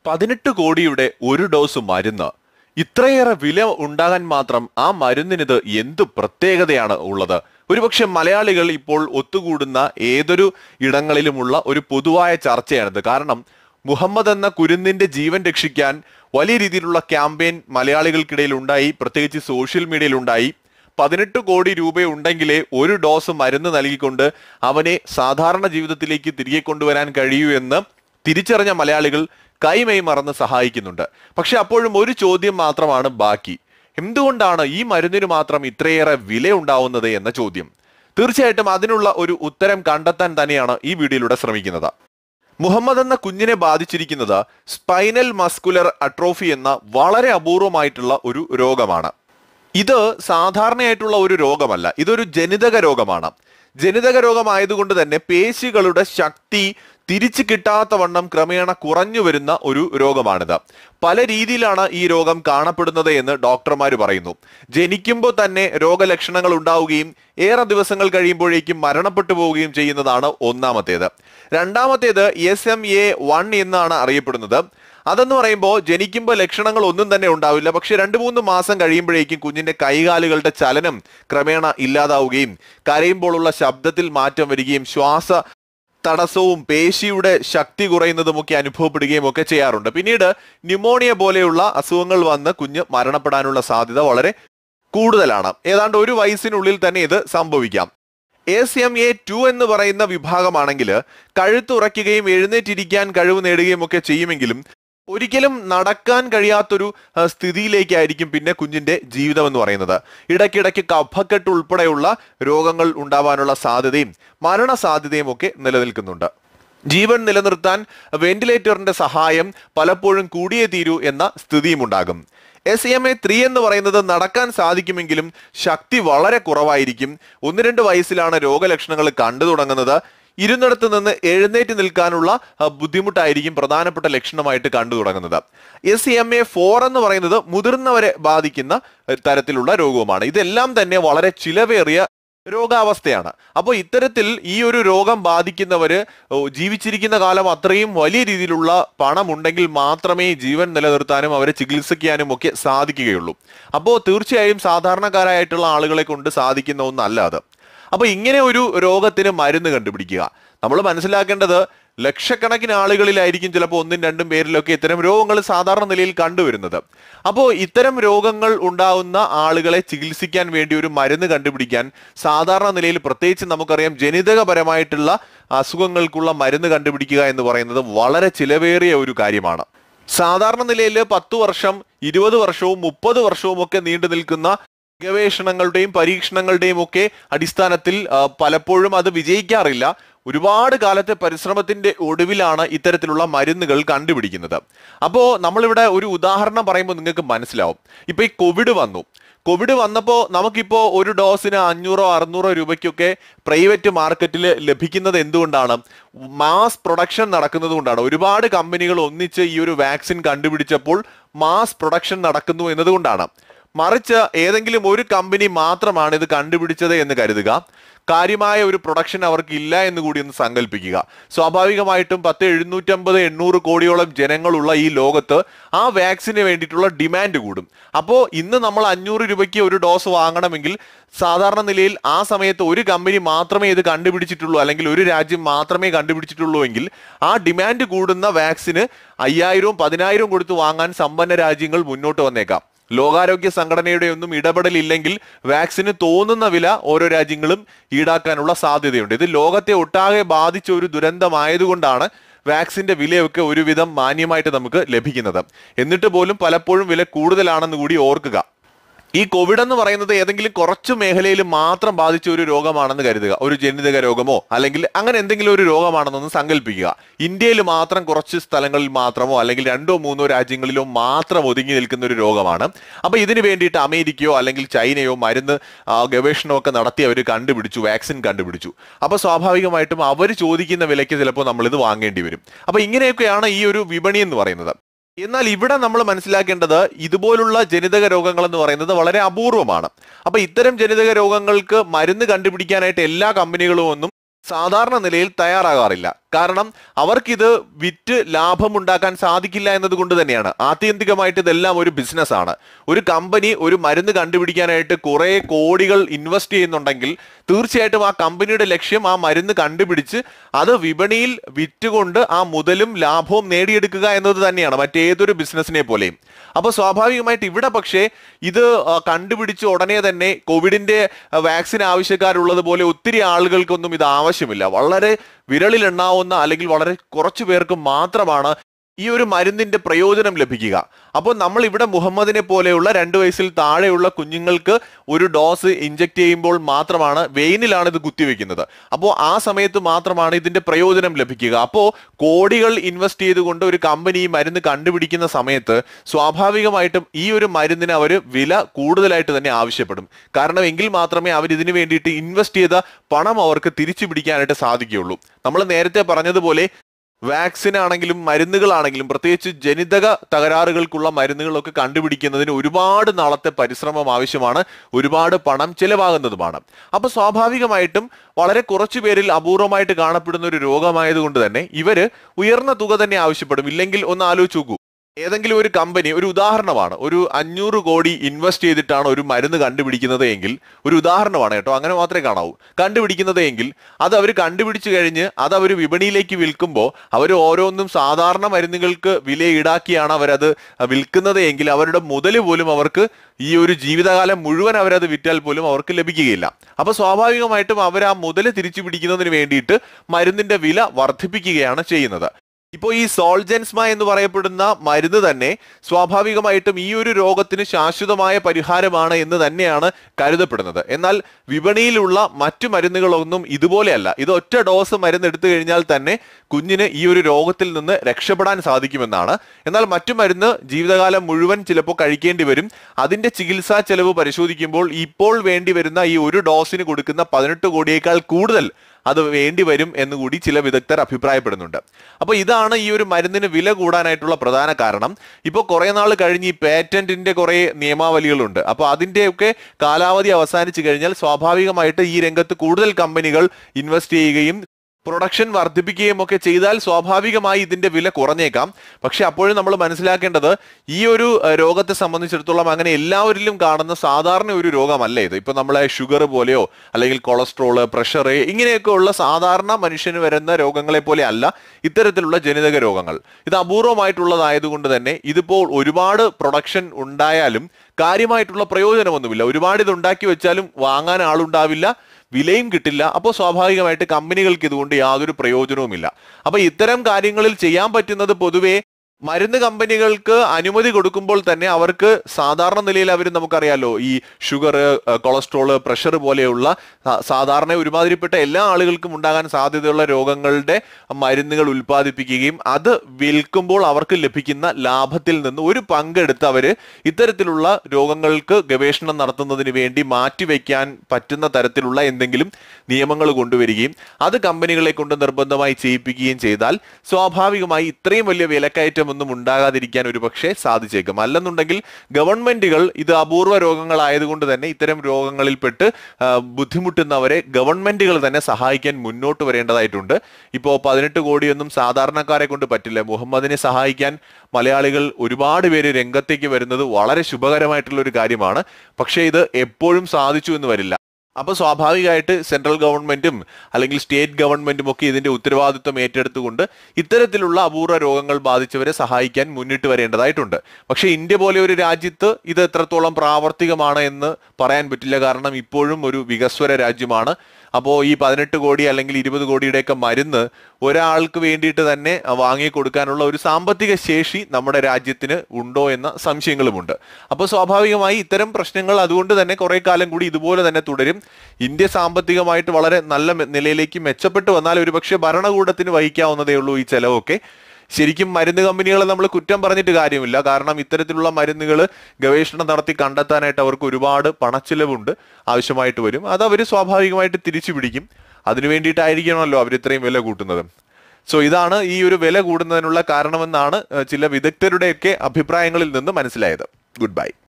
18 കോടിയുടെ ഒരു ഡോസ് മരുന്ന്. ഇത്രയേറെ വില ഉണ്ടാകാൻ മാത്രം ആ മരുന്നിനിത് എന്ത് പ്രത്യേകതയാണ് ഉള്ളത്? ഒരുപക്ഷെ മലയാളികൾ ഇപ്പോൾ ഒത്തുകൂടുന്ന ഏതൊരു ഇടങ്ങളിലുമുള്ള ഒരു പൊതുവായ ചർച്ചയാണിത്. കാരണം മുഹമ്മദ് എന്ന കുരുന്നിന്റെ ജീവൻ രക്ഷിക്കാൻ വലിയ രീതിയിലുള്ള ക്യാമ്പയിൻ മലയാളികൾക്കിടയിൽ ഉണ്ടായി, പ്രത്യേകിച്ച് സോഷ്യൽ മീഡിയയിൽ ഉണ്ടായി. 18 കോടി രൂപയുണ്ടെങ്കിലേ ഒരു ഡോസ് മരുന്ന് നൽകിക്കൊണ്ട് അവനെ സാധാരണ ജീവിതത്തിലേക്ക് തിരികെ കൊണ്ടുവരാൻ കഴിയൂ എന്ന് തിരിച്ചറിഞ്ഞ മലയാളികൾ കൈമൈ മറന്ന് സഹായിക്കുന്നുണ്ട്. പക്ഷെ അപ്പോഴും ഒരു ചോദ്യം മാത്രമാണ് ബാക്കി. എന്തുകൊണ്ടാണ് ഈ മരുന്നിന് മാത്രം ഇത്രയേറെ വില ഉണ്ടാവുന്നത് എന്ന ചോദ്യം. തീർച്ചയായിട്ടും അതിനുള്ള ഒരു ഉത്തരം കണ്ടെത്താൻ തന്നെയാണ് ഈ വീഡിയോയിലൂടെ ശ്രമിക്കുന്നത്. മുഹമ്മദ് എന്ന കുഞ്ഞിനെ ബാധിച്ചിരിക്കുന്നത് സ്പൈനൽ മസ്കുലർ അട്രോഫി എന്ന വളരെ അപൂർവമായിട്ടുള്ള ഒരു രോഗമാണ്. ഇത് സാധാരണയായിട്ടുള്ള ഒരു രോഗമല്ല, ഇതൊരു ജനിതക രോഗമാണ്. ജനിതക രോഗമായതുകൊണ്ട് തന്നെ പേശികളുടെ ശക്തി തിരിച്ചു കിട്ടാത്തവണ്ണം ക്രമേണ കുറഞ്ഞു വരുന്ന ഒരു രോഗമാണിത്. പല രീതിയിലാണ് ഈ രോഗം കാണപ്പെടുന്നത് എന്ന് ഡോക്ടർമാർ പറയുന്നു. ജനിക്കുമ്പോൾ തന്നെ രോഗലക്ഷണങ്ങൾ ഉണ്ടാവുകയും ഏറെ ദിവസങ്ങൾ കഴിയുമ്പോഴേക്കും മരണപ്പെട്ടു പോവുകയും ചെയ്യുന്നതാണ് ഒന്നാമത്തേത്. രണ്ടാമത്തേത് SMA1 എന്നാണ് അറിയപ്പെടുന്നത്. അതെന്ന് പറയുമ്പോൾ ജനിക്കുമ്പോൾ ലക്ഷണങ്ങൾ ഒന്നും തന്നെ ഉണ്ടാവില്ല, പക്ഷെ 2-3 മാസം കഴിയുമ്പോഴേക്കും കുഞ്ഞിന്റെ കൈകാലുകളുടെ ചലനം ക്രമേണ ഇല്ലാതാവുകയും കരയുമ്പോഴുള്ള ശബ്ദത്തിൽ മാറ്റം വരികയും ശ്വാസ തടസ്സവും പേശിയുടെ ശക്തി കുറയുന്നതുമൊക്കെ അനുഭവപ്പെടുകയും ഒക്കെ ചെയ്യാറുണ്ട്. പിന്നീട് ന്യൂമോണിയ പോലെയുള്ള അസുഖങ്ങൾ വന്ന് കുഞ്ഞ് മരണപ്പെടാനുള്ള സാധ്യത വളരെ കൂടുതലാണ്. ഏതാണ്ട് 1 വയസ്സിനുള്ളിൽ തന്നെ ഇത് സംഭവിക്കാം. SMA2 എന്ന് പറയുന്ന വിഭാഗമാണെങ്കിൽ കഴുത്തുറയ്ക്കുകയും എഴുന്നേറ്റിരിക്കാൻ കഴിവ് നേടുകയും ഒക്കെ ചെയ്യുമെങ്കിലും ഒരിക്കലും നടക്കാൻ കഴിയാത്തൊരു സ്ഥിതിയിലേക്കായിരിക്കും പിന്നെ കുഞ്ഞിന്റെ ജീവിതം എന്ന് പറയുന്നത്. ഇടയ്ക്കിടയ്ക്ക് കഫക്കെട്ട് ഉൾപ്പെടെയുള്ള രോഗങ്ങൾ ഉണ്ടാവാനുള്ള സാധ്യതയും മരണസാധ്യതയും ഒക്കെ നിലനിൽക്കുന്നുണ്ട്. ജീവൻ നിലനിർത്താൻ വെന്റിലേറ്ററിന്റെ സഹായം പലപ്പോഴും കൂടിയേ തീരൂ എന്ന സ്ഥിതിയും ഉണ്ടാകും. SMA3 എന്ന് പറയുന്നത് നടക്കാൻ സാധിക്കുമെങ്കിലും ശക്തി വളരെ കുറവായിരിക്കും. 1-2 വയസ്സിലാണ് രോഗലക്ഷണങ്ങൾ കണ്ടു തുടങ്ങുന്നത്. ഇരുന്നിടത്ത് നിന്ന് എഴുന്നേറ്റ് നിൽക്കാനുള്ള ബുദ്ധിമുട്ടായിരിക്കും പ്രധാനപ്പെട്ട ലക്ഷണമായിട്ട് കണ്ടു തുടങ്ങുന്നത്. SMA4 എന്ന് പറയുന്നത് മുതിർന്നവരെ ബാധിക്കുന്ന തരത്തിലുള്ള രോഗവുമാണ്. ഇതെല്ലാം തന്നെ വളരെ ചിലവേറിയ രോഗാവസ്ഥയാണ്. അപ്പോൾ ഇത്തരത്തിൽ ഈ ഒരു രോഗം ബാധിക്കുന്നവര് ജീവിച്ചിരിക്കുന്ന കാലം അത്രയും വലിയ രീതിയിലുള്ള പണമുണ്ടെങ്കിൽ മാത്രമേ ജീവൻ നിലനിർത്താനും അവരെ ചികിത്സിക്കാനും ഒക്കെ സാധിക്കുകയുള്ളൂ. അപ്പോൾ തീർച്ചയായും സാധാരണക്കാരായിട്ടുള്ള ആളുകളെ കൊണ്ട് സാധിക്കുന്ന ഒന്നല്ല അത്. അപ്പൊ ഇങ്ങനെ ഒരു രോഗത്തിന് മരുന്ന് കണ്ടുപിടിക്കുക, നമ്മൾ മനസ്സിലാക്കേണ്ടത് ലക്ഷക്കണക്കിന് ആളുകളിലായിരിക്കും ചിലപ്പോൾ 1-2 പേരിലൊക്കെ ഇത്തരം രോഗങ്ങൾ സാധാരണ നിലയിൽ കണ്ടുവരുന്നത്. അപ്പോൾ ഇത്തരം രോഗങ്ങൾ ഉണ്ടാവുന്ന ആളുകളെ ചികിത്സിക്കാൻ വേണ്ടി ഒരു മരുന്ന് കണ്ടുപിടിക്കാൻ സാധാരണ നിലയിൽ, പ്രത്യേകിച്ച് നമുക്കറിയാം ജനിതകപരമായിട്ടുള്ള അസുഖങ്ങൾക്കുള്ള മരുന്ന് കണ്ടുപിടിക്കുക എന്ന് പറയുന്നത് വളരെ ചിലവേറിയ ഒരു കാര്യമാണ്. സാധാരണ നിലയിൽ 10 വർഷം 20 വർഷവും 30 വർഷവും ഒക്കെ നീണ്ടു നിൽക്കുന്ന ഗവേഷണങ്ങളുടെയും പരീക്ഷണങ്ങളുടെയും ഒക്കെ അടിസ്ഥാനത്തിൽ പലപ്പോഴും അത് വിജയിക്കാറില്ല. ഒരുപാട് കാലത്തെ പരിശ്രമത്തിന്റെ ഒടുവിലാണ് ഇത്തരത്തിലുള്ള മരുന്നുകൾ കണ്ടുപിടിക്കുന്നത്. അപ്പോൾ നമ്മളിവിടെ ഒരു ഉദാഹരണം പറയുമ്പോൾ നിങ്ങൾക്ക് മനസ്സിലാവും. ഇപ്പൊ ഈ കോവിഡ് വന്നപ്പോൾ നമുക്കിപ്പോൾ ഒരു ഡോസിന് 500-600 രൂപയ്ക്കൊക്കെ പ്രൈവറ്റ് മാർക്കറ്റിൽ ലഭിക്കുന്നത് എന്തുകൊണ്ടാണ്? മാസ് പ്രൊഡക്ഷൻ നടക്കുന്നത് കൊണ്ടാണ്. ഒരുപാട് കമ്പനികൾ ഒന്നിച്ച് ഈ ഒരു വാക്സിൻ കണ്ടുപിടിച്ചപ്പോൾ മാസ് പ്രൊഡക്ഷൻ നടക്കുന്നു എന്നതുകൊണ്ടാണ്. മറിച്ച് ഏതെങ്കിലും ഒരു കമ്പനി മാത്രമാണ് ഇത് കണ്ടുപിടിച്ചത് എന്ന് കരുതുക, കാര്യമായ ഒരു പ്രൊഡക്ഷൻ അവർക്ക് ഇല്ല എന്ന് കൂടി ഒന്ന് സങ്കല്പിക്കുക. സ്വാഭാവികമായിട്ടും 750-800 കോടിയോളം ജനങ്ങളുള്ള ഈ ലോകത്ത് ആ വാക്സിന് വേണ്ടിയിട്ടുള്ള ഡിമാൻഡ് കൂടും. അപ്പോൾ ഇന്ന് നമ്മൾ 500 രൂപയ്ക്ക് ഒരു ഡോസ് വാങ്ങണമെങ്കിൽ സാധാരണ നിലയിൽ ആ സമയത്ത് ഒരു കമ്പനി മാത്രമേ ഇത് കണ്ടുപിടിച്ചിട്ടുള്ളൂ, അല്ലെങ്കിൽ ഒരു രാജ്യം മാത്രമേ കണ്ടുപിടിച്ചിട്ടുള്ളൂ എങ്കിൽ ആ ഡിമാൻഡ് കൂടുന്ന വാക്സിന് 5000-10000 കൊടുത്ത് വാങ്ങാൻ സമ്പന്ന രാജ്യങ്ങൾ മുന്നോട്ട് വന്നേക്കാം. ലോകാരോഗ്യ സംഘടനയുടെ ഒന്നും ഇടപെടലില്ലെങ്കിൽ വാക്സിന് തോന്നുന്ന വില ഓരോ രാജ്യങ്ങളും ഈടാക്കാനുള്ള സാധ്യതയുണ്ട്. ഇത് ലോകത്തെ ഒട്ടാകെ ബാധിച്ച ഒരു ദുരന്തമായതുകൊണ്ടാണ് വാക്സിന്റെ വിലയൊക്കെ ഒരുവിധം മാന്യമായിട്ട് നമുക്ക് ലഭിക്കുന്നത്. എന്നിട്ട് പോലും പലപ്പോഴും വില കൂടുതലാണെന്ന് കൂടി ഓർക്കുക. ഈ കോവിഡ് എന്ന് പറയുന്നത് ഏതെങ്കിലും കുറച്ചു മേഖലയിൽ മാത്രം ബാധിച്ച ഒരു രോഗമാണെന്ന് കരുതുക. ഒരു ജനിതക രോഗമോ അല്ലെങ്കിൽ അങ്ങനെ എന്തെങ്കിലും ഒരു രോഗമാണെന്നൊന്ന് സങ്കല്പിക്കുക. ഇന്ത്യയിൽ മാത്രം കുറച്ച് സ്ഥലങ്ങളിൽ മാത്രമോ അല്ലെങ്കിൽ 2-3 രാജ്യങ്ങളിലോ മാത്രം ഒതുങ്ങി നിൽക്കുന്ന ഒരു രോഗമാണ്. അപ്പൊ ഇതിനു വേണ്ടിയിട്ട് അമേരിക്കയോ അല്ലെങ്കിൽ ചൈനയോ മരുന്ന് ഗവേഷണമൊക്കെ നടത്തി അവർ കണ്ടുപിടിച്ചു, വാക്സിൻ കണ്ടുപിടിച്ചു. അപ്പൊ സ്വാഭാവികമായിട്ടും അവർ ചോദിക്കുന്ന വിലയ്ക്ക് ചിലപ്പോൾ നമ്മളിത് വാങ്ങേണ്ടി വരും. അപ്പൊ ഇങ്ങനെയൊക്കെയാണ് ഈ ഒരു വിപണി എന്ന് പറയുന്നത്. എന്നാൽ ഇവിടെ നമ്മൾ മനസ്സിലാക്കേണ്ടത് ഇതുപോലുള്ള ജനിതക രോഗങ്ങൾ എന്ന് പറയുന്നത് വളരെ അപൂർവമാണ്. അപ്പൊ ഇത്തരം ജനിതക രോഗങ്ങൾക്ക് മരുന്ന് കണ്ടുപിടിക്കാനായിട്ട് എല്ലാ കമ്പനികളും ഒന്നും സാധാരണ നിലയിൽ തയ്യാറാകാറില്ല. കാരണം അവർക്കിത് വിറ്റ് ലാഭമുണ്ടാക്കാൻ സാധിക്കില്ല എന്നതുകൊണ്ട് തന്നെയാണ്. ആത്യന്തികമായിട്ട് ഇതെല്ലാം ഒരു ബിസിനസ്സാണ്. ഒരു കമ്പനി ഒരു മരുന്ന് കണ്ടുപിടിക്കാനായിട്ട് കുറെ കോടികൾ ഇൻവെസ്റ്റ് ചെയ്യുന്നുണ്ടെങ്കിൽ തീർച്ചയായിട്ടും ആ കമ്പനിയുടെ ലക്ഷ്യം ആ മരുന്ന് കണ്ടുപിടിച്ച് അത് വിപണിയിൽ വിറ്റുകൊണ്ട് ആ മുതലും ലാഭവും നേടിയെടുക്കുക എന്നത് തന്നെയാണ് മറ്റേതൊരു ബിസിനസ്സിനെ പോലെയും. അപ്പോൾ സ്വാഭാവികമായിട്ട് ഇവിടെ പക്ഷേ ഇത് കണ്ടുപിടിച്ച് ഉടനെ തന്നെ കോവിഡിന്റെ വാക്സിൻ ആവശ്യക്കാരുള്ളത് പോലെ ഒത്തിരി ആളുകൾക്കൊന്നും ഇത് ആവശ്യമില്ല. വളരെ വിരളിലെണ്ണാവുന്ന അല്ലെങ്കിൽ വളരെ കുറച്ചു പേർക്ക് മാത്രമാണ് ഈ ഒരു മരുന്നിന്റെ പ്രയോജനം ലഭിക്കുക. അപ്പോൾ നമ്മൾ ഇവിടെ മുഹമ്മദിനെ പോലെയുള്ള 2 വയസ്സിൽ താഴെയുള്ള കുഞ്ഞുങ്ങൾക്ക് ഒരു ഡോസ് ഇഞ്ചെക്ട് ചെയ്യുമ്പോൾ മാത്രമാണ്, വെയിനിലാണ് ഇത് കുത്തിവെക്കുന്നത്. അപ്പോൾ ആ സമയത്ത് മാത്രമാണ് ഇതിന്റെ പ്രയോജനം ലഭിക്കുക. അപ്പോൾ കോടികൾ ഇൻവെസ്റ്റ് ചെയ്തുകൊണ്ട് ഒരു കമ്പനി ഈ മരുന്ന് കണ്ടുപിടിക്കുന്ന സമയത്ത് സ്വാഭാവികമായിട്ടും ഈ ഒരു മരുന്നിന് അവർ വില കൂടുതലായിട്ട് തന്നെ ആവശ്യപ്പെടും. കാരണം എങ്കിൽ മാത്രമേ അവർ ഇതിനു വേണ്ടിയിട്ട് ഇൻവെസ്റ്റ് ചെയ്ത പണം അവർക്ക് തിരിച്ചു പിടിക്കാനായിട്ട് സാധിക്കുകയുള്ളൂ. നമ്മൾ നേരത്തെ പറഞ്ഞതുപോലെ വാക്സിൻ ആണെങ്കിലും മരുന്നുകളാണെങ്കിലും പ്രത്യേകിച്ച് ജനിതക തകരാറുകൾക്കുള്ള മരുന്നുകളൊക്കെ കണ്ടുപിടിക്കുന്നതിന് ഒരുപാട് നാളത്തെ പരിശ്രമം ആവശ്യമാണ്, ഒരുപാട് പണം ചെലവാകുന്നതുമാണ്. അപ്പൊ സ്വാഭാവികമായിട്ടും വളരെ കുറച്ചു പേരിൽ അപൂർവമായിട്ട് കാണപ്പെടുന്ന ഒരു രോഗമായതുകൊണ്ട് തന്നെ ഇവര് ഉയർന്ന തുക തന്നെ ആവശ്യപ്പെടും. ഇല്ലെങ്കിൽ ഒന്ന് ആലോചിച്ച് നോക്കൂ, ഏതെങ്കിലും ഒരു കമ്പനി, ഒരു ഉദാഹരണമാണ്, ഒരു 500 കോടി ഇൻവെസ്റ്റ് ചെയ്തിട്ടാണ് ഒരു മരുന്ന് കണ്ടുപിടിക്കുന്നത് എങ്കിൽ, ഒരു ഉദാഹരണമാണ് കേട്ടോ, അങ്ങനെ മാത്രമേ കാണാവൂ, കണ്ടുപിടിക്കുന്നത് എങ്കിൽ അത് അവർ കണ്ടുപിടിച്ചു കഴിഞ്ഞ് അത് അവർ വിപണിയിലേക്ക് വിൽക്കുമ്പോൾ അവർ ഓരോന്നും സാധാരണ മരുന്നുകൾക്ക് വില ഈടാക്കിയാണ് അവരത് വിൽക്കുന്നത് എങ്കിൽ അവരുടെ മുതൽ പോലും അവർക്ക് ഈ ഒരു ജീവിതകാലം മുഴുവൻ അവരത് വിറ്റാൽ പോലും അവർക്ക് ലഭിക്കുകയില്ല. അപ്പൊ സ്വാഭാവികമായിട്ടും അവർ ആ മുതൽ തിരിച്ചു പിടിക്കുന്നതിന് വേണ്ടിയിട്ട് മരുന്നിന്റെ വില വർദ്ധിപ്പിക്കുകയാണ് ചെയ്യുന്നത്. ഇപ്പോൾ ഈ സോൾജൻസ്മ എന്ന് പറയപ്പെടുന്ന മരുന്ന് തന്നെ സ്വാഭാവികമായിട്ടും ഈ ഒരു രോഗത്തിന് ശാശ്വതമായ പരിഹാരമാണ് എന്ന് തന്നെയാണ് കരുതപ്പെടുന്നത്. എന്നാൽ വിപണിയിലുള്ള മറ്റു മരുന്നുകളൊന്നും ഇതുപോലെയല്ല. ഇത് ഒറ്റ ഡോസ് മരുന്ന് എടുത്തു കഴിഞ്ഞാൽ തന്നെ കുഞ്ഞിന് ഈ ഒരു രോഗത്തിൽ നിന്ന് രക്ഷപ്പെടാൻ സാധിക്കുമെന്നാണ്. എന്നാൽ മറ്റു മരുന്ന് ജീവിതകാലം മുഴുവൻ ചിലപ്പോൾ കഴിക്കേണ്ടി വരും. അതിന്റെ ചികിത്സാ ചെലവ് പരിശോധിക്കുമ്പോൾ ഇപ്പോൾ വേണ്ടി വരുന്ന ഈ ഒരു ഡോസിന് കൊടുക്കുന്ന 18 കോടിയേക്കാൾ കൂടുതൽ അത് വേണ്ടി വരും എന്നുകൂടി ചില വിദഗ്ധർ അഭിപ്രായപ്പെടുന്നുണ്ട്. അപ്പൊ ഇതാണ് ഈ ഒരു മരുന്നിന് വില കൂടാനായിട്ടുള്ള പ്രധാന കാരണം. ഇപ്പോൾ കുറെ നാൾ കഴിഞ്ഞ് ഈ പേറ്റന്റിന്റെ കുറെ നിയമാവലികളുണ്ട്. അപ്പൊ അതിന്റെയൊക്കെ കാലാവധി അവസാനിച്ചു കഴിഞ്ഞാൽ സ്വാഭാവികമായിട്ട് ഈ രംഗത്ത് കൂടുതൽ കമ്പനികൾ ഇൻവെസ്റ്റ് ചെയ്യുകയും പ്രൊഡക്ഷൻ വർദ്ധിപ്പിക്കുകയും ഒക്കെ ചെയ്താൽ സ്വാഭാവികമായി ഇതിന്റെ വില കുറഞ്ഞേക്കാം. പക്ഷെ അപ്പോഴും നമ്മൾ മനസ്സിലാക്കേണ്ടത് ഈ ഒരു രോഗത്തെ സംബന്ധിച്ചിടത്തോളം അങ്ങനെ എല്ലാവരിലും കാണുന്ന സാധാരണ ഒരു രോഗമല്ല ഇത്. ഇപ്പൊ നമ്മളെ ഷുഗർ പോലെയോ അല്ലെങ്കിൽ കൊളസ്ട്രോള്, പ്രഷർ, ഇങ്ങനെയൊക്കെ ഉള്ള സാധാരണ മനുഷ്യന് വരുന്ന രോഗങ്ങളെ പോലെ അല്ല ഇത്തരത്തിലുള്ള ജനിതക രോഗങ്ങൾ. ഇത് അപൂർവമായിട്ടുള്ളതായതുകൊണ്ട് തന്നെ ഇതിപ്പോൾ ഒരുപാട് പ്രൊഡക്ഷൻ ഉണ്ടായാലും കാര്യമായിട്ടുള്ള പ്രയോജനമൊന്നുമില്ല. ഒരുപാട് ഇത് ഉണ്ടാക്കി വെച്ചാലും വാങ്ങാൻ ആളുണ്ടാവില്ല, വിലയും കിട്ടില്ല. അപ്പോൾ സ്വാഭാവികമായിട്ട് കമ്പനികൾക്ക് ഇതുകൊണ്ട് യാതൊരു പ്രയോജനവുമില്ല. അപ്പൊ ഇത്തരം കാര്യങ്ങളിൽ ചെയ്യാൻ പറ്റുന്നത് പൊതുവെ മരുന്ന് കമ്പനികൾക്ക് അനുമതി കൊടുക്കുമ്പോൾ തന്നെ അവർക്ക് സാധാരണ നിലയിൽ അവർ, നമുക്കറിയാലോ, ഈ ഷുഗർ, കൊളസ്ട്രോള്, പ്രഷർ പോലെയുള്ള സാധാരണ ഒരുമാതിരിപ്പെട്ട എല്ലാ ആളുകൾക്കും ഉണ്ടാകാൻ സാധ്യതയുള്ള രോഗങ്ങളുടെ മരുന്നുകൾ ഉൽപ്പാദിപ്പിക്കുകയും അത് വിൽക്കുമ്പോൾ അവർക്ക് ലഭിക്കുന്ന ലാഭത്തിൽ നിന്ന് ഒരു പങ്കെടുത്ത് അവര് ഇത്തരത്തിലുള്ള രോഗങ്ങൾക്ക് ഗവേഷണം നടത്തുന്നതിന് വേണ്ടി മാറ്റിവെക്കാൻ പറ്റുന്ന തരത്തിലുള്ള എന്തെങ്കിലും നിയമങ്ങൾ കൊണ്ടുവരികയും അത് കമ്പനികളെ കൊണ്ട് നിർബന്ധമായി ചെയ്യിപ്പിക്കുകയും ചെയ്താൽ സ്വാഭാവികമായി ഇത്രയും വലിയ വിലക്കയറ്റം ഒന്നും ഉണ്ടാകാതിരിക്കാൻ ഒരു പക്ഷേ സാധിച്ചേക്കും. അല്ലെന്നുണ്ടെങ്കിൽ ഗവൺമെന്റുകൾ, ഇത് അപൂർവ രോഗങ്ങളായതുകൊണ്ട് തന്നെ ഇത്തരം രോഗങ്ങളിൽപ്പെട്ട് ബുദ്ധിമുട്ടുന്നവരെ ഗവൺമെന്റുകൾ തന്നെ സഹായിക്കാൻ മുന്നോട്ട് വരേണ്ടതായിട്ടുണ്ട്. ഇപ്പോൾ 18 കോടിയൊന്നും സാധാരണക്കാരെ കൊണ്ട് പറ്റില്ല. മുഹമ്മദിനെ സഹായിക്കാൻ മലയാളികൾ ഒരുപാട് പേര് രംഗത്തേക്ക് വരുന്നത് വളരെ ശുഭകരമായിട്ടുള്ള ഒരു കാര്യമാണ്. പക്ഷേ ഇത് എപ്പോഴും സാധിച്ചു എന്ന് വരില്ല. അപ്പൊ സ്വാഭാവികമായിട്ട് സെൻട്രൽ ഗവൺമെന്റും അല്ലെങ്കിൽ സ്റ്റേറ്റ് ഗവൺമെന്റും ഒക്കെ ഇതിന്റെ ഉത്തരവാദിത്വം ഏറ്റെടുത്തുകൊണ്ട് ഇത്തരത്തിലുള്ള അപൂർവ രോഗങ്ങൾ ബാധിച്ചവരെ സഹായിക്കാൻ മുന്നിട്ട് വരേണ്ടതായിട്ടുണ്ട്. പക്ഷെ ഇന്ത്യ പോലെ ഒരു രാജ്യത്ത് ഇത് എത്രത്തോളം പ്രാവർത്തികമാണ് എന്ന് പറയാൻ പറ്റില്ല. കാരണം ഇപ്പോഴും ഒരു വികസ്വര രാജ്യമാണ്. അപ്പോൾ ഈ 18 കോടി അല്ലെങ്കിൽ 20 കോടിയുടെയൊക്കെ മരുന്ന് ഒരാൾക്ക് വേണ്ടിയിട്ട് തന്നെ വാങ്ങിക്കൊടുക്കാനുള്ള ഒരു സാമ്പത്തിക ശേഷി നമ്മുടെ രാജ്യത്തിന് ഉണ്ടോ എന്ന സംശയങ്ങളുമുണ്ട്. അപ്പോൾ സ്വാഭാവികമായി ഇത്തരം പ്രശ്നങ്ങൾ അതുകൊണ്ട് തന്നെ കുറെ കാലം കൂടി ഇതുപോലെ തന്നെ തുടരും. ഇന്ത്യ സാമ്പത്തികമായിട്ട് വളരെ നല്ല നിലയിലേക്ക് മെച്ചപ്പെട്ടു വന്നാൽ ഒരുപക്ഷെ ഭരണകൂടത്തിന് വഹിക്കാവുന്നതേ ഉള്ളൂ ഈ ചെലവൊക്കെ. ശരിക്കും മരുന്ന് കമ്പനികളെ നമ്മൾ കുറ്റം പറഞ്ഞിട്ട് കാര്യമില്ല. കാരണം ഇത്തരത്തിലുള്ള മരുന്നുകൾ ഗവേഷണം നടത്തി കണ്ടെത്താനായിട്ട് അവർക്ക് ഒരുപാട് പണച്ചിലവുണ്ട്, ആവശ്യമായിട്ട് വരും. അത് അവർ സ്വാഭാവികമായിട്ട് തിരിച്ചു പിടിക്കും. അതിനു വേണ്ടിയിട്ടായിരിക്കണമല്ലോ അവർ ഇത്രയും വില കൂട്ടുന്നത്. സോ ഇതാണ് ഈ ഒരു വില കൂടുന്നതിനുള്ള കാരണമെന്നാണ് ചില വിദഗ്ധരുടെയൊക്കെ അഭിപ്രായങ്ങളിൽ നിന്ന് മനസ്സിലായത്. Good by.